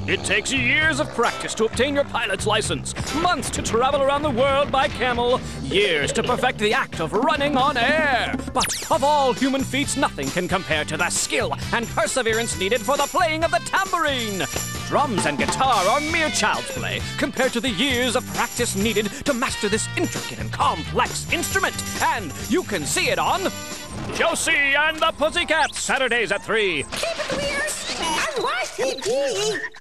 It takes years of practice to obtain your pilot's license, months to travel around the world by camel, years to perfect the act of running on air. But of all human feats, nothing can compare to the skill and perseverance needed for the playing of the tambourine. Drums and guitar are mere child's play compared to the years of practice needed to master this intricate and complex instrument. And you can see it on Josie and the Pussycats, Saturdays at 3. Keep it weird on YTV.